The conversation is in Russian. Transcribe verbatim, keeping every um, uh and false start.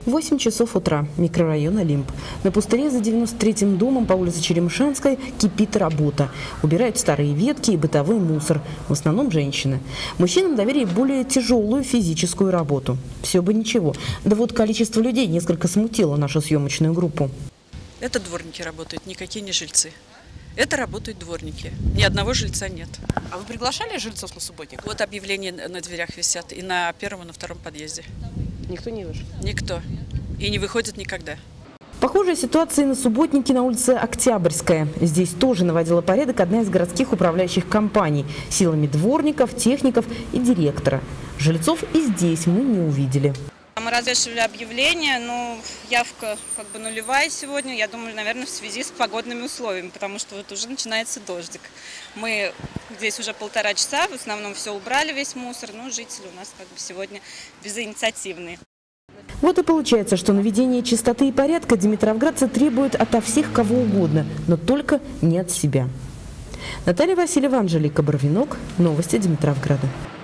восемь часов утра. Микрорайон Олимп. На пустыре за девяносто третьим домом по улице Черемшанской кипит работа. Убирают старые ветки и бытовой мусор. В основном женщины. Мужчинам доверили более тяжелую физическую работу. Все бы ничего. Да вот количество людей несколько смутило нашу съемочную группу. Это дворники работают, никакие не жильцы. Это работают дворники. Ни одного жильца нет. А вы приглашали жильцов на субботник? Вот объявления на дверях висят и на первом, и на втором подъезде. Никто не вышел? Никто. И не выходит никогда. Похожая ситуация и на субботнике на улице Октябрьская. Здесь тоже наводила порядок одна из городских управляющих компаний силами дворников, техников и директора. Жильцов и здесь мы не увидели. Мы развешивали объявление, но явка как бы нулевая сегодня. Я думаю, наверное, в связи с погодными условиями, потому что вот уже начинается дождик. Мы здесь уже полтора часа, в основном все убрали, весь мусор, но жители у нас как бы сегодня безинициативные. Вот и получается, что наведение чистоты и порядка димитровградцы требуют ото всех кого угодно, но только не от себя. Наталья Васильева, Анжелика Барвинок. Новости Димитровграда.